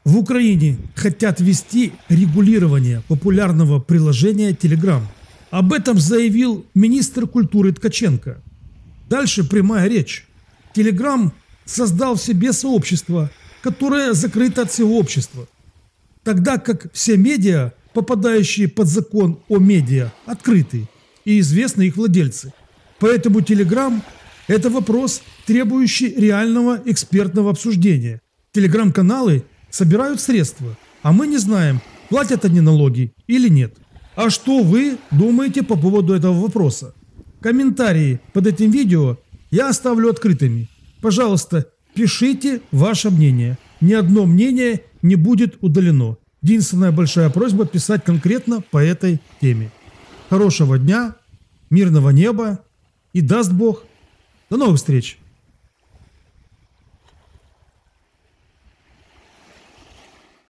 В Украине хотят ввести регулирование популярного приложения Telegram. Об этом заявил министр культуры Ткаченко. Дальше прямая речь. Telegram создал в себе сообщество, которое закрыто от всего общества. Тогда как все медиа, попадающие под закон о медиа, открыты и известны их владельцы. Поэтому Telegram – это вопрос, требующий реального экспертного обсуждения. Телеграм-каналы собирают средства, а мы не знаем, платят они налоги или нет. А что вы думаете по поводу этого вопроса? Комментарии под этим видео я оставлю открытыми. Пожалуйста, пишите ваше мнение. Ни одно мнение не будет удалено. Единственная большая просьба писать конкретно по этой теме. Хорошего дня, мирного неба и даст Бог. До новых встреч!